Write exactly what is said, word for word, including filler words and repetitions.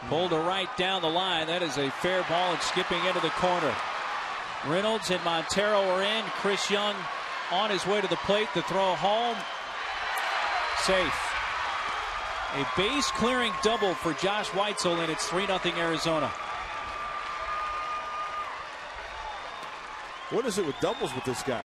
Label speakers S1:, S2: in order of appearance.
S1: Pulled to right down the line. That is a fair ball and skipping into the corner. Reynolds and Montero are in. Chris Young on his way to the plate. The throw home. Safe. A base clearing double for Josh Whitesell, and it's three nothing Arizona.
S2: What is it with doubles with this guy?